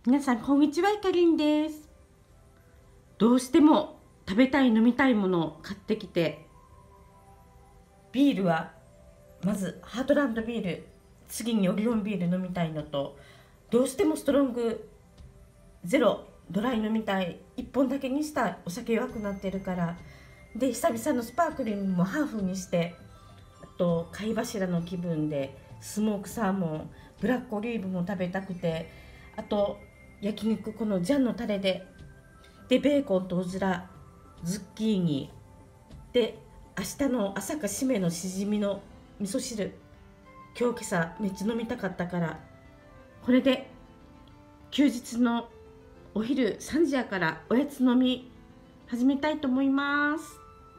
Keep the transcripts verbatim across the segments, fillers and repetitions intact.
皆さんこんにちは、いかりんです。どうしても食べたい飲みたいものを買ってきて、ビールはまずハートランドビール、次にオリオンビール飲みたいのと、どうしてもストロングゼロドライ飲みたい、いっぽんだけにしたお酒弱くなってるからで、久々のスパークリングもハーフにして、あと貝柱の気分でスモークサーモン、ブラックオリーブも食べたくて、あと焼肉このジャンのタレででベーコンとうずら、ズッキーニで、明日の朝か締めのしじみの味噌汁、今日今朝めっちゃ飲みたかったから、これで休日のお昼さんじやからおやつ飲み始めたいと思います。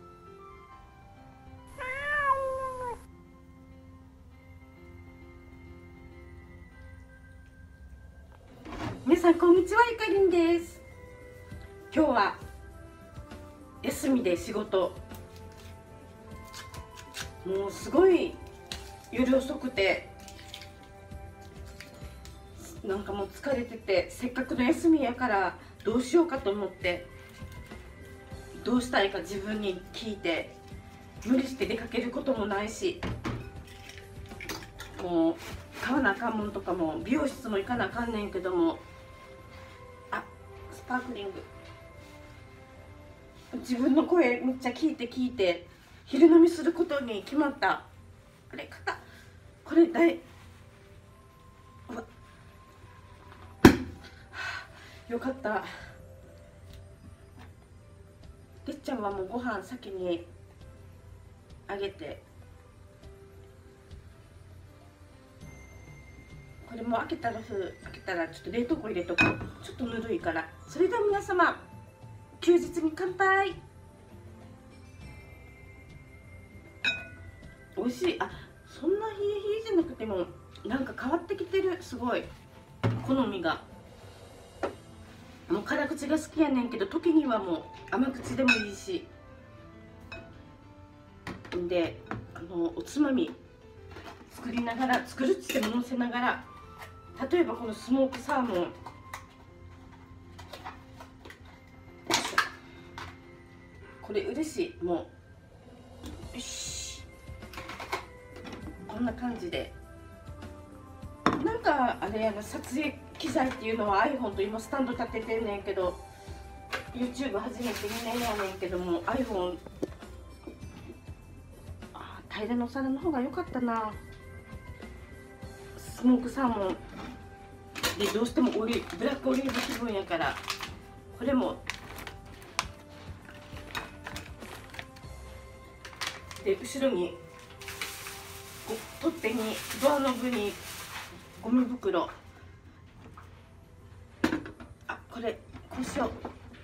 皆さんこんにちは、いかりんです。今日は休みで仕事、もうすごい夜遅くて、なんかもう疲れてて、せっかくの休みやからどうしようかと思って、どうしたいか自分に聞いて、無理して出かけることもないし、もう買わなあかんもんとかも、美容室も行かなあかんねんけども、あ、スパークリング、自分の声めっちゃ聞いて聞いて昼飲みすることに決まった。あれ肩、これだい、うわ、よかった。てっちゃんはもうご飯先にあげて、これも開けたらふ開けたらちょっと冷凍庫入れとこう。ちょっとぬるいから。それでは皆様、休日に乾杯。美味しい。あ、そんな冷え冷えじゃなくてもなんか変わってきてる。すごい好みが。もう辛口が好きやねんけど、時にはもう甘口でもいいし。で、あのおつまみ作りながら、作るっつってものせながら、例えばこのスモークサーモン、これ嬉しい。もうよし、こんな感じで、なんかあれやな、撮影機材っていうのは iPhone と今スタンド立ててんねんけど、 YouTube 初めてにねんやねんけども iPhone、 あ、平らのお皿の方が良かったな。スモークサーモンでどうしてもオリブラックオリーブ気分やから、これもで、後ろに取っ手にドアノブにゴミ袋、あ、これこうしよ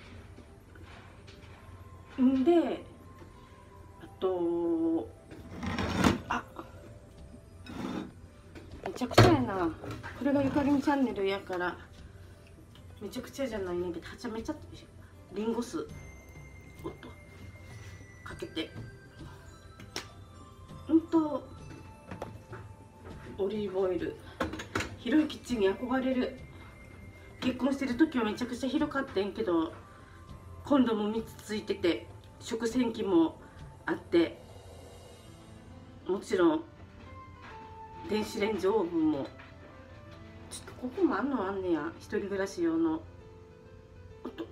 うんで、あと、あ、めちゃくちゃやな。これがゆかりんチャンネルやからめちゃくちゃじゃないねんけど、はちゃめちゃリンゴ酢おっとかけて、うんとオリーブオイル。広いキッチンに憧れる。結婚してる時はめちゃくちゃ広かったんけど、コンロもみっつついてて、食洗機もあって、もちろん電子レンジオーブンも、ちょっとここもあんのあんねや、一人暮らし用の。おっと、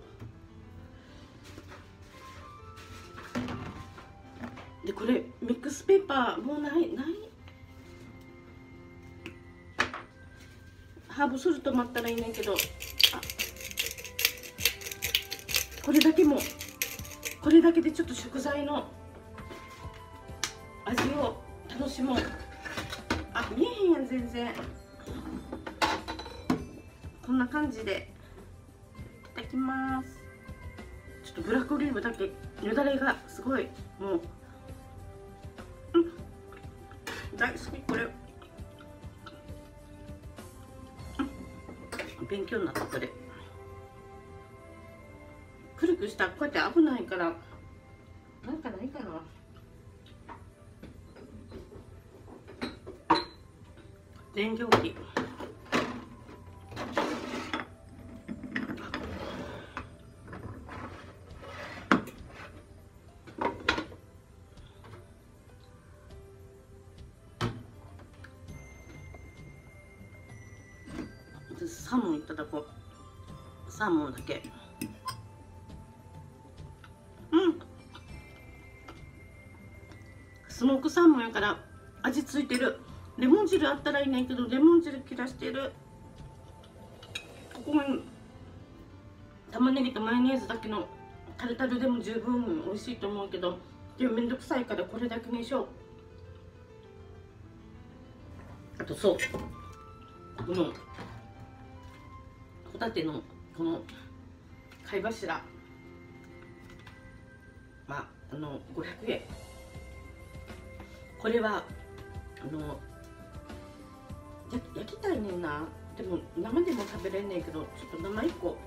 でこれミックスペーパーもうないない、ハーブソルトもあったらいいねんけど、あ、これだけもこれだけでちょっと食材の味を楽しもう。あ、見えへんやん全然。こんな感じでいただきます。ちょっとブラックオリーブだけよだれがすごい、もう、うん、大好きこれ。勉強になった。これくるくるしたらこうやって危ないから、なんかないかな。電源機、 サーモンいただこう。サーモンだけ。うん、スモークサーモンやから味ついてる。レモン汁あったらいいねんけど、レモン汁切らしてる。ここに玉ねぎとマヨネーズだけのタルタルでも十分美味しいと思うけど、でもめんどくさいからこれだけにしよう。あとそう、このホタテのこの貝柱、まああのごひゃくえん。これはあの焼きたいねんな。でも生でも食べれんねんけど、ちょっと生いっこ、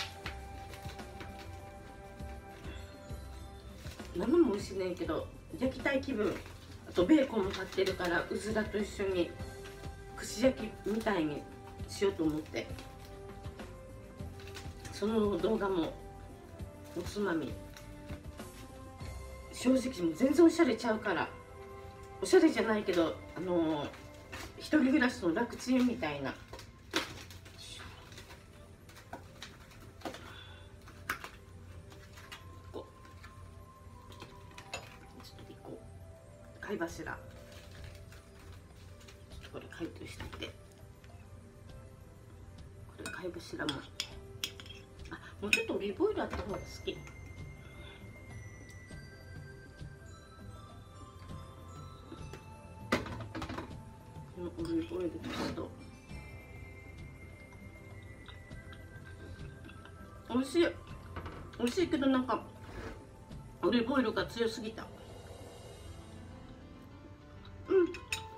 生も美味しいねんけど焼きたい気分。あとベーコンも買ってるから、うずらと一緒に串焼きみたいにしようと思って、その動画もおつまみ。正直もう全然おしゃれちゃうから、おしゃれじゃないけど、あのー、一人暮らしの楽ちんみたいな。こうちょっと一個貝柱、ちょっとこれ解凍してて、これ貝柱も、あ、もうちょっとオリーブオイルあった方が好き。オリーブオイルちょっと美味しい。美味しいけど、なんかオリーブオイルが強すぎた。うん、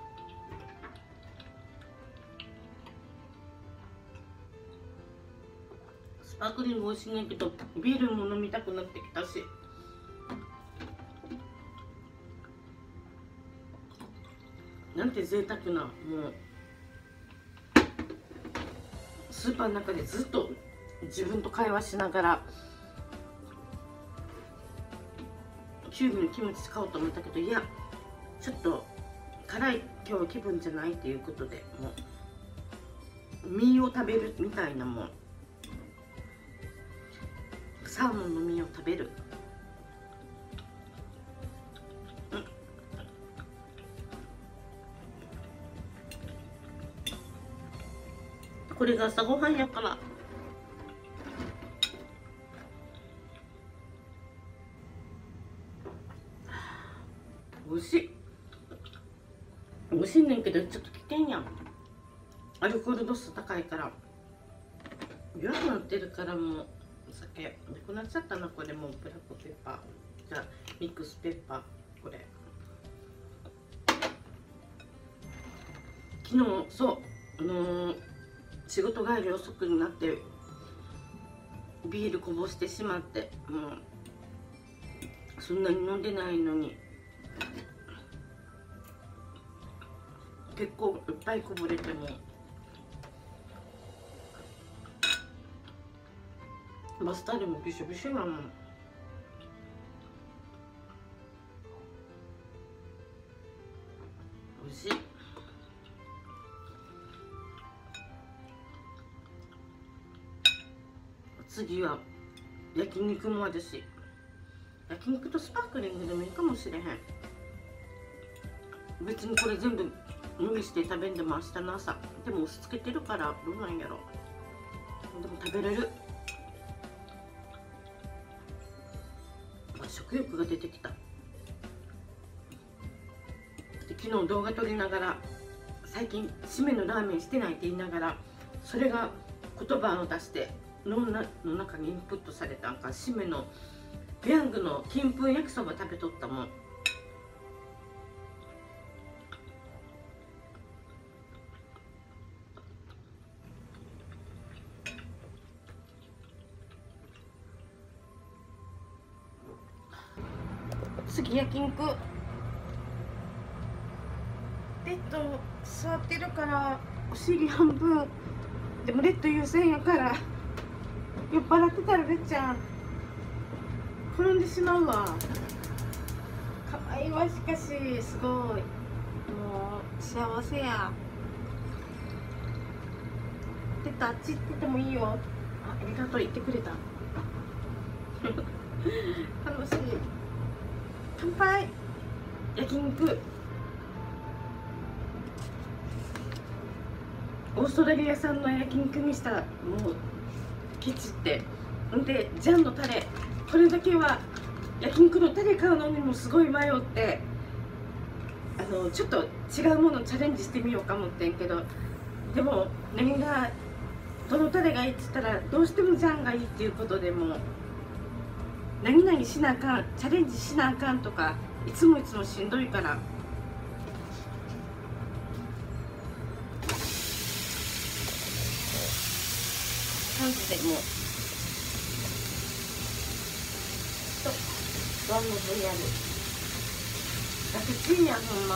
スパークリング美味しいねんけど、ビールも飲みたくなってきたし。なんて贅沢な。もうスーパーの中でずっと自分と会話しながらキュウリのキムチ使おうと思ったけど、いやちょっと辛い今日気分じゃないっていうことで、もう身を食べるみたいなもん。サーモンの身を食べる。これが朝ごはんやから。美味しい。美味しいねんけどちょっと危険やん。アルコール度数高いから弱くなってるから、もうお酒なくなっちゃったな。これもうブラックペッパー、じゃあミックスペッパー、これ昨日そうあのー仕事帰り遅くになってビールこぼしてしまって、もうそんなに飲んでないのに結構いっぱいこぼれて、もバスタオルもびしょびしょなもん。おいしい。次は焼肉もあるし、焼肉とスパークリングでもいいかもしれへん。別にこれ全部無理して食べんでも明日の朝でも押し付けてるからどうなんやろ。でも食べれる。食欲が出てきた。で昨日動画撮りながら、最近締めのラーメンしてないって言いながら、それが言葉を出して脳の中にインプットされたんか、締めのペヤングの金粉焼きそば食べとったもん。次焼肉。レッド座ってるからお尻半分でもレッド優先やから、酔っ払ってたらレッちゃん転んでしまうわ。かわいいわ。しかしすごい、もう幸せや。出た。 とあっち行っててもいいよ。あ、ありがとう、言ってくれた。楽しい。乾杯。焼肉。オーストラリア産の焼肉にしたらもうケチって。んでジャンのタレ、これだけは焼肉のタレ買うのにもすごい迷って、あのちょっと違うものチャレンジしてみようか思ってんけど、でも何がどのタレがいいって言ったらどうしてもジャンがいいっていうことで、もう何々しなあかん、チャレンジしなあかんとかいつもいつもしんどいから。感じでもうとワンの ブイアール 楽ちんやほんま。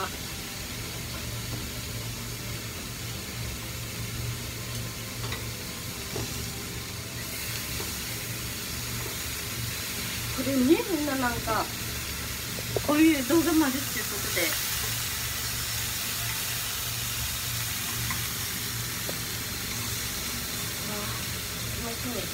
これ見えるんだ、なんかこういう動画までってことで。楽しみ。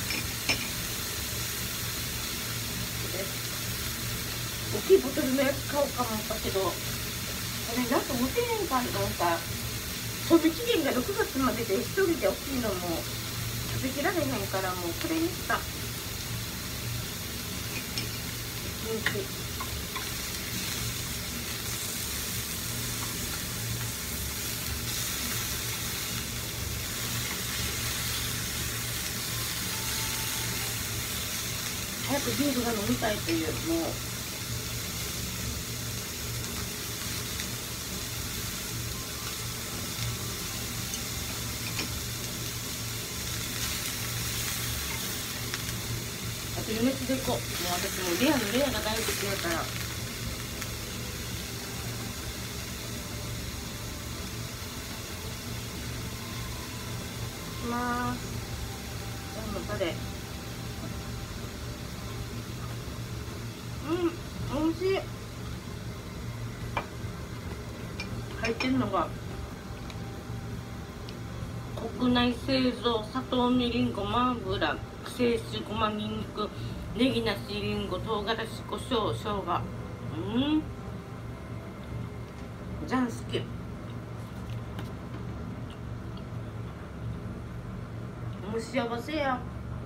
大きいボトルのやつ買おうかもったけど、これなんか持てへんかん、なんか賞味期限がろくがつまでで一人で大きいのも食べきられへんから、もうこれにした。人気。早くビールが飲みたいという、もうあと余熱でいこう。もう私もレアのレアが大好きだから。いきまーす。ジャンのタレ。うん、おいしい。入ってるのが国内製造、砂糖、みりん、ごま油、清酒、ごま、にんにく、ネギ、なし、りんご、唐辛子、胡椒、生姜。うん、ジャン好き。もう幸せや。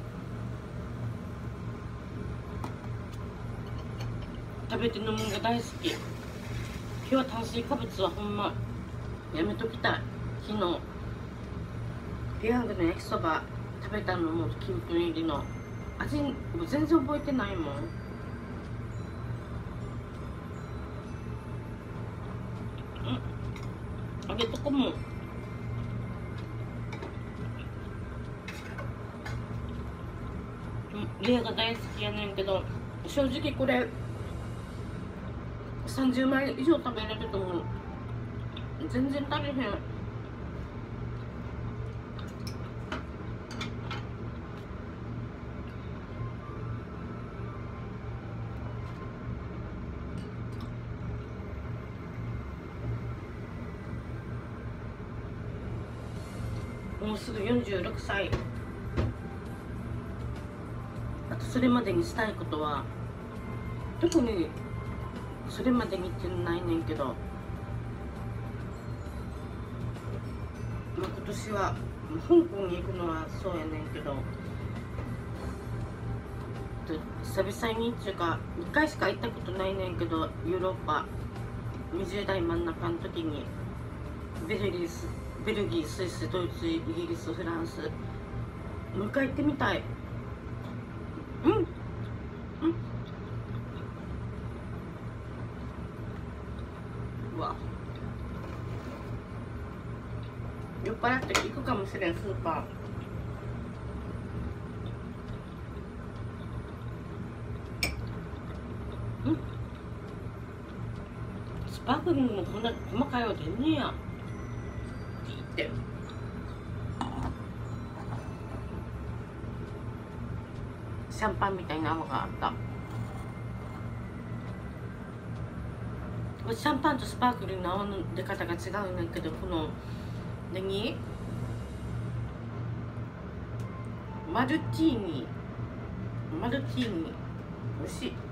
食べて飲むのが大好き。今日は炭水化物はほんまやめときたい。昨日ペヤングの焼きそば食べたのも金粉入りの味、もう全然覚えてないもん。うん、揚げとこもレアが大好きやねんけど、正直これさんじゅうまい以上食べれると思う。全然足りへん。もうすぐよんじゅうろくさい。あとそれまでにしたいことは特にそれまでにってないねんけど、まあ、今年は香港に行くのはそうやねんけど、久々にっていうかにかいしか行ったことないねんけど、ヨーロッパにじゅう代真ん中の時にベルギースベルギー、スイス、ドイツ、イギリス、フランス、もう一回行ってみたい。うん、うん、うわ、酔っ払って行くかもしれん、スーパー。うん、スパークリングもこんな細かいの出んねや。ってシャンパンみたいな泡があった。シャンパンとスパークリングの泡の出方が違うんだけど、この何マルティーニマルティーニ美味しい。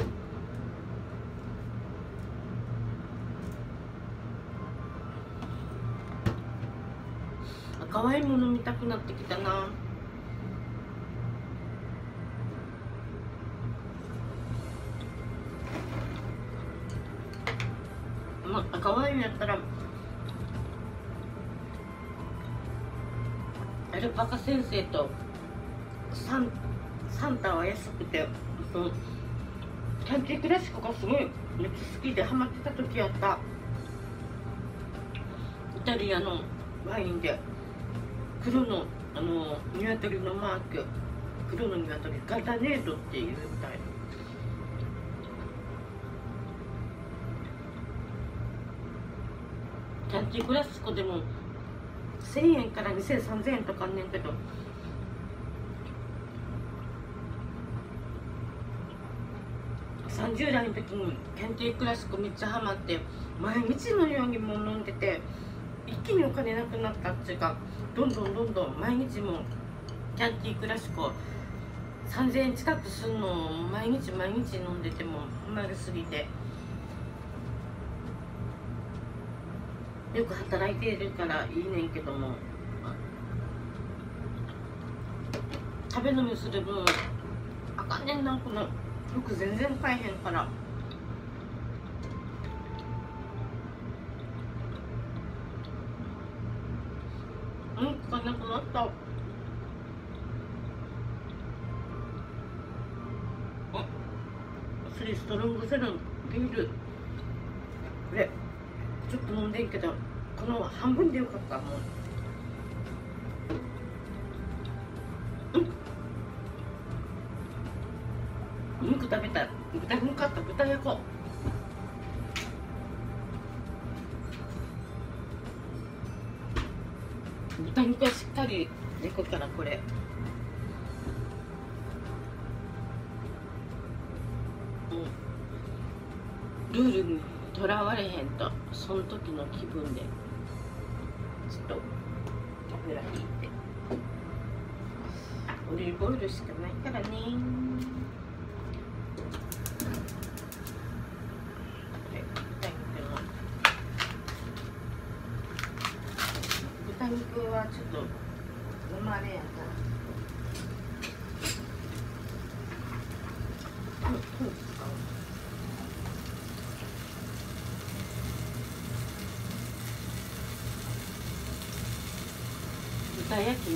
赤ワインも飲みたくなってきたな。まあ、赤ワインやったらアルパカ先生とサンサンタは安くて、うん、キャンティクラシコがすごいめっちゃ好きでハマってた時あった。イタリアのワインで黒のあの鶏のマーク、黒の鶏ガダネードっていうみたいな。キャンティクラシコでもせんえんからにせんさんぜんえんとかあんねんけど、さんじゅう代の時にキャンティクラシコめっちゃハマって毎日のようにもう飲んでて、一気にお金なくなったっていうか、どんどんどんどん毎日もキャンティクラシコさんぜんえん近くするのを毎日毎日飲んでてもハマりすぎて、よく働いているからいいねんけども、食べ飲みする分あかんねんな。この服全然買えへんから。うん買えなくなった。あ、スリーストロングセルンビール、これちょっと飲んでんけど、この半分でよかった。もう、うん、お肉食べたい。豚肉買った。豚焼こう。豚肉はしっかり焼くから。これルールにとらわれへんと、その時の気分でちょっと油引いて、オリーブオイルしかないからね。豚肉はちょっと生あれやから、うんうん、豚焼肉、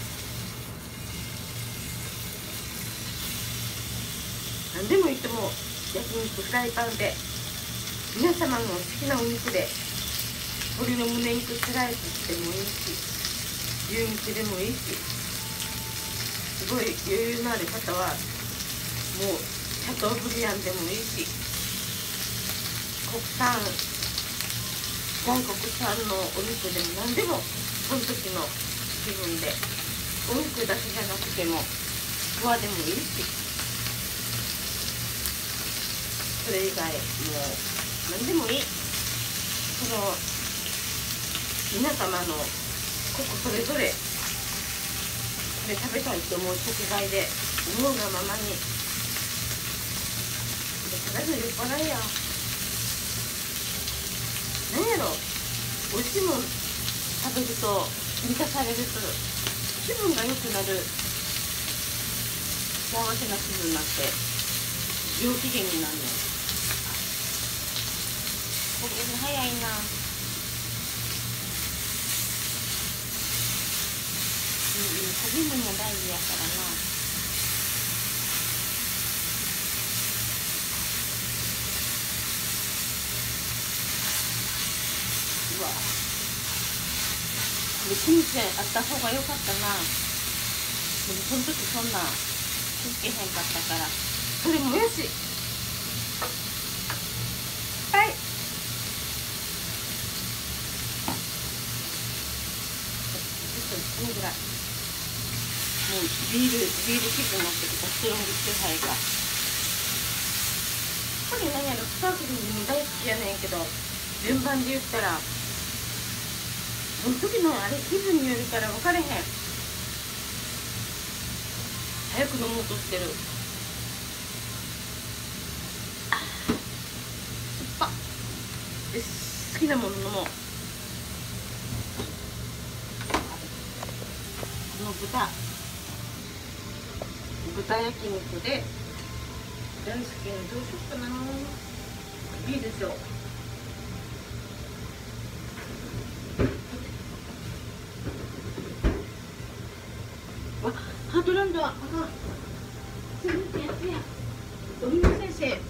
何でもいいと思う。焼肉フライパンで皆様の好きなお肉で、鶏の胸肉スライスしてもいいし、牛肉でもいいし、すごい余裕のある方はもうシャトーブリアンでもいいし、国産外国産のお肉でも何でもその時の気分で、お肉だけじゃなくても皮でもいいし、それ以外もう何でもいい。その皆様のここそれぞれこれ食べたいと思う食材で思うがままに。とりあえず酔っ払いや。何やろ、おいしいもん食べると満たされると気分が良くなる、幸せな気分になって上機嫌になるねん。これ早いな。食べるのも大事やからな。うわ、これキムチあった方が良かったな。でもその時そんな気付けへんかったから。それもやし、はい、このぐらいもうビール、ビール気分になってきた。ストロングチューハイが。これ何やろ、スパークリングも大好きやねんけど、順番で言ったらその時のあれ気分によるから分かれへん。 早く飲もうとしてる。あ酸っぱっ。よし、好きなもの飲もう。この豚豚焼き肉で大好きな、どうしようかな。ビールでしょ。わ、ハートランドはあかん。すみません、やつや。ドミノ先生。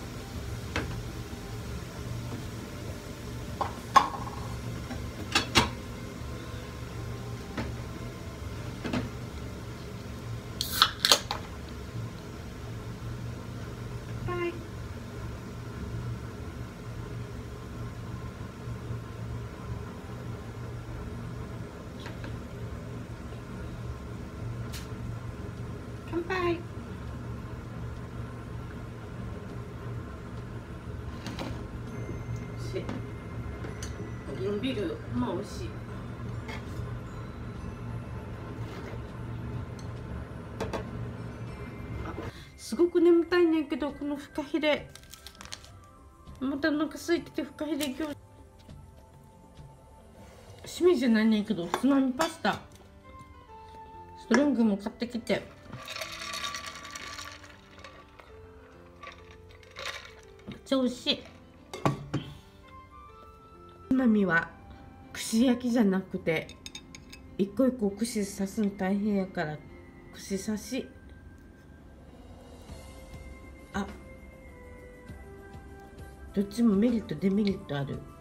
乾杯。ビール、まあ美味しい。すごく眠たいねんけど、このフカヒレまたなんか空いてて、フカヒレ今日しめじゃないねんけど、つまみパスタストロングも買ってきて、めっちゃ美味しい。つまみは串焼きじゃなくて、一個一個串刺すの大変やから串刺し。あ、どっちもメリットデメリットある。